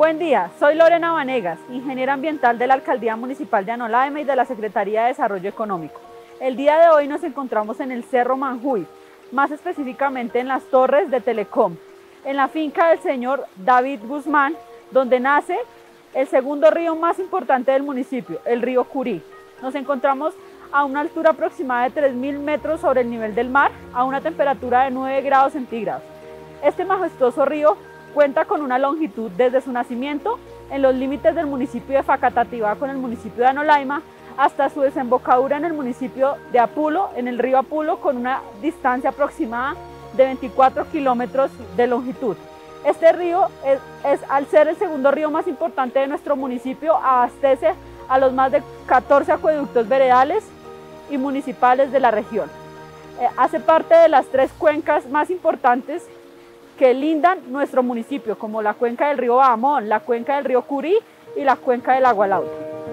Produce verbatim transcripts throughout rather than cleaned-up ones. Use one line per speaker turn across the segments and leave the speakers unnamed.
Buen día, soy Lorena Vanegas, ingeniera ambiental de la Alcaldía Municipal de Anolaima y de la Secretaría de Desarrollo Económico. El día de hoy nos encontramos en el Cerro Manjuy, más específicamente en las torres de Telecom, en la finca del señor David Guzmán, donde nace el segundo río más importante del municipio, el río Curí. Nos encontramos a una altura aproximada de tres mil metros sobre el nivel del mar, a una temperatura de nueve grados centígrados. Este majestuoso río cuenta con una longitud desde su nacimiento en los límites del municipio de Facatativá con el municipio de Anolaima hasta su desembocadura en el municipio de Apulo, en el río Apulo, con una distancia aproximada de veinticuatro kilómetros de longitud. Este río, es, es, al ser el segundo río más importante de nuestro municipio, abastece a los más de catorce acueductos veredales y municipales de la región. Eh, hace parte de las tres cuencas más importantes que lindan nuestro municipio, como la cuenca del río Bahamón, la cuenca del río Curí y la cuenca del Agua Lauta.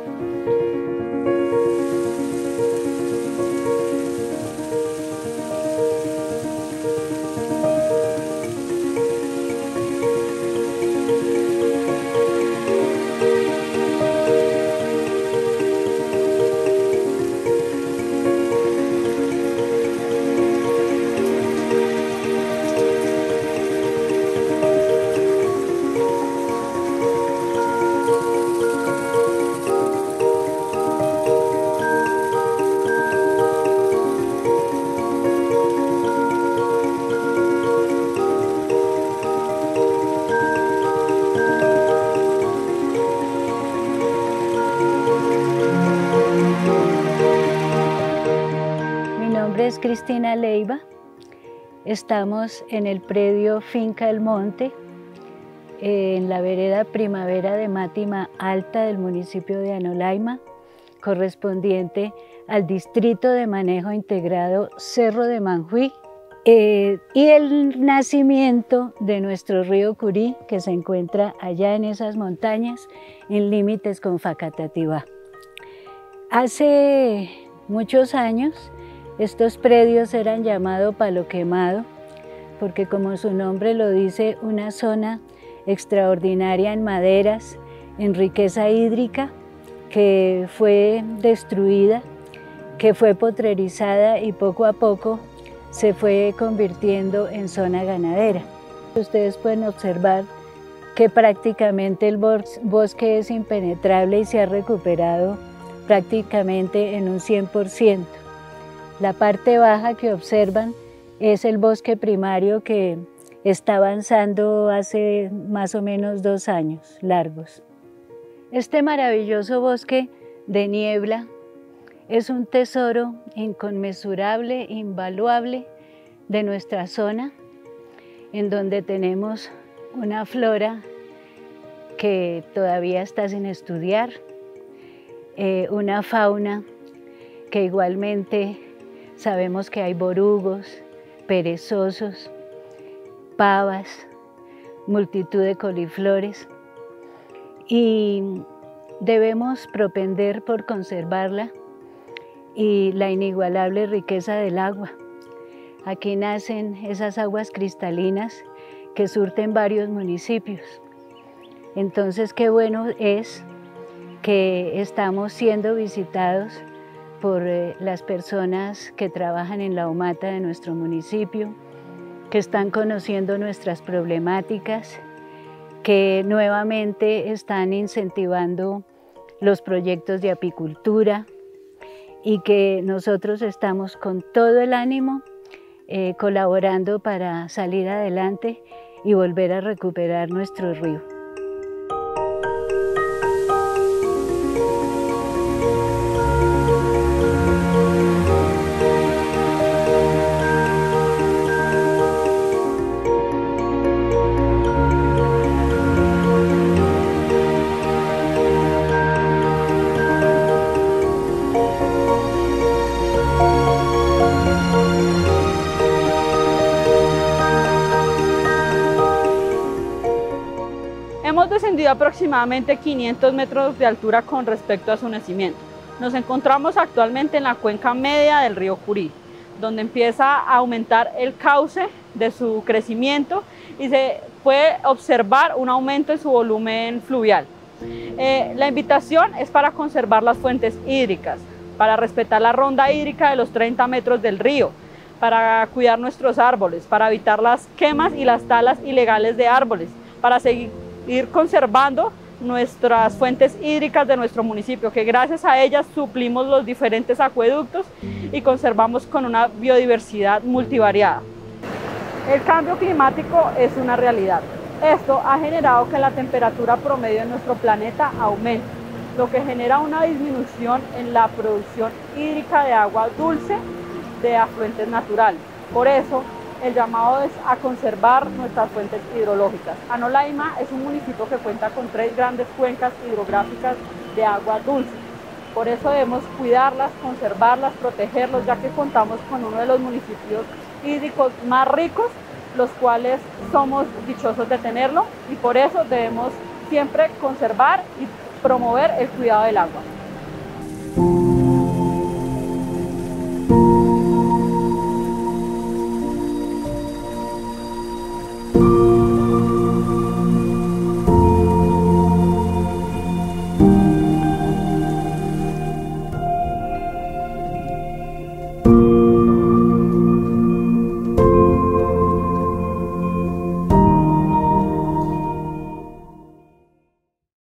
Mi nombre es Cristina Leiva, estamos en el predio Finca El Monte, en la vereda Primavera de Mátima Alta del municipio de Anolaima, correspondiente al Distrito de Manejo Integrado Cerro de Manjuy, eh, y el nacimiento de nuestro río Curí, que se encuentra allá en esas montañas, en límites con Facatativá. Hace muchos años, estos predios eran llamados Palo Quemado, porque como su nombre lo dice, una zona extraordinaria en maderas, en riqueza hídrica, que fue destruida, que fue potrerizada y poco a poco se fue convirtiendo en zona ganadera. Ustedes pueden observar que prácticamente el bosque es impenetrable y se ha recuperado prácticamente en un cien por ciento. La parte baja que observan es el bosque primario que está avanzando hace más o menos dos años largos. Este maravilloso bosque de niebla es un tesoro inconmensurable, invaluable de nuestra zona, en donde tenemos una flora que todavía está sin estudiar, eh, una fauna que igualmente sabemos que hay borugos, perezosos, pavas, multitud de coliflores, y debemos propender por conservarla y la inigualable riqueza del agua. Aquí nacen esas aguas cristalinas que surten varios municipios. Entonces, qué bueno es que estamos siendo visitados por eh, las personas que trabajan en la OMATA de nuestro municipio, que están conociendo nuestras problemáticas, que nuevamente están incentivando los proyectos de apicultura y que nosotros estamos con todo el ánimo eh, colaborando para salir adelante y volver a recuperar nuestro río.
Hemos descendido aproximadamente quinientos metros de altura con respecto a su nacimiento. Nos encontramos actualmente en la cuenca media del río Curí, donde empieza a aumentar el cauce de su crecimiento y se puede observar un aumento en su volumen fluvial. Eh, la invitación es para conservar las fuentes hídricas, para respetar la ronda hídrica de los treinta metros del río, para cuidar nuestros árboles, para evitar las quemas y las talas ilegales de árboles, para seguir conservando nuestras fuentes hídricas de nuestro municipio, que gracias a ellas suplimos los diferentes acueductos y conservamos con una biodiversidad multivariada. El cambio climático es una realidad. Esto ha generado que la temperatura promedio en nuestro planeta aumente, lo que genera una disminución en la producción hídrica de agua dulce de afluentes naturales. Por eso, el llamado es a conservar nuestras fuentes hidrológicas. Anolaima es un municipio que cuenta con tres grandes cuencas hidrográficas de agua dulce. Por eso debemos cuidarlas, conservarlas, protegerlos, ya que contamos con uno de los municipios hídricos más ricos, los cuales somos dichosos de tenerlo, y por eso debemos siempre conservar y promover el cuidado del agua.